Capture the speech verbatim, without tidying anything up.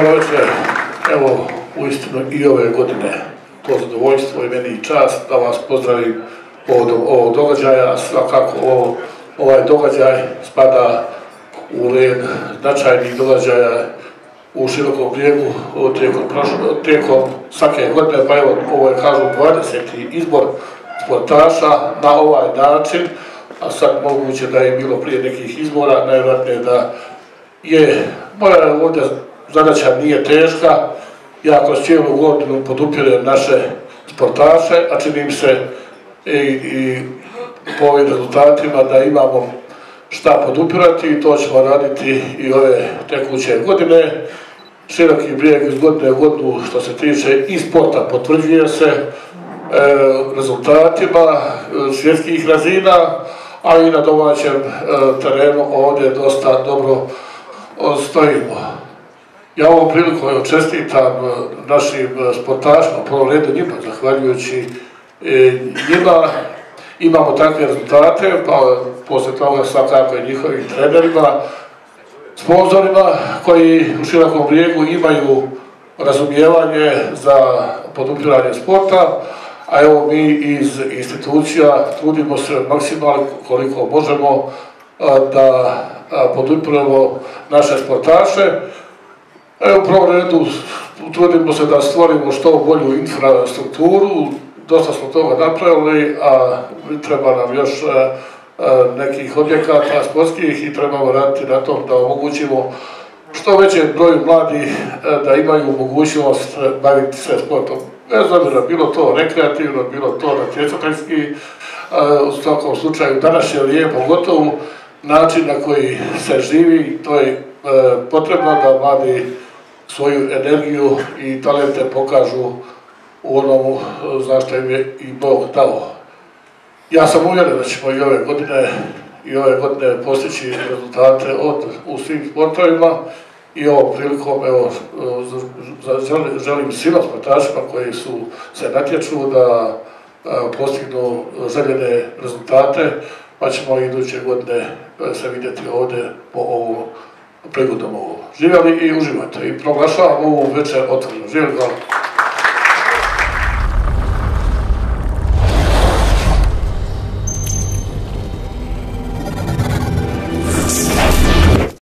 Dobro večer. Evo, uistinu i ove godine to zadovoljstvo i meni i čast da vas pozdravim od ovog događaja. Svakako ovaj događaj spada u red značajnih događaja u Širokom Brijegu tijekom, tijekom svake godine, pa evo ovo je kažu dvadeseti izbor sportaša na ovaj način, a sad moguće da je bilo prije nekih izbora, najvjerojatnije da je moja ovdje zadaća nije teška, ja kroz cijelu godinu podupirem naše sportaše, a čini mi se i, i po ovim rezultatima da imamo šta podupirati i to ćemo raditi i ove tekuće godine. Široki Brijeg iz godine u godinu što se tiče i sporta potvrđuje se e, rezultatima e, svjetskih razina, a i na domaćem e, terenu ovdje dosta dobro stojimo. Ja ovom prilikom čestitam našim sportašima, u prvom redu njima, zahvaljujući e, njima imamo takve rezultate, pa poslije toga svakako i njihovim trenerima, sponzorima koji u Širokom Brijegu imaju razumijevanje za podupiranje sporta, a evo mi iz institucija trudimo se maksimalno koliko možemo da podupiramo naše sportaše. Evo u prvom redu trudimo se da stvorimo što bolju infrastrukturu, dosta smo toga napravili, a treba nam još nekih objekata sportskih i trebamo raditi na tom da omogućimo što većem broju mladih da imaju mogućnost baviti se sportom. Bez obzira bilo to rekreativno, bilo to natjecateljski, u svakom slučaju danas je lijep, pogotovo način na koji se živi, to je potrebno da mladi svoju energiju i talente pokažu u onomu za što im je i Bog dao. Ja sam uvjeren da ćemo i ove godine, i ove godine postići rezultate od, u svim sportovima i ovom prilikom evo, želim svima sportašima koji su se natječu da postignu željene rezultate, pa ćemo iduće godine se vidjeti ovdje po ovom prigodom ovo. Živjeli i uživajte i proglašavam ovu večer otvorenu. Živjeli, hvala.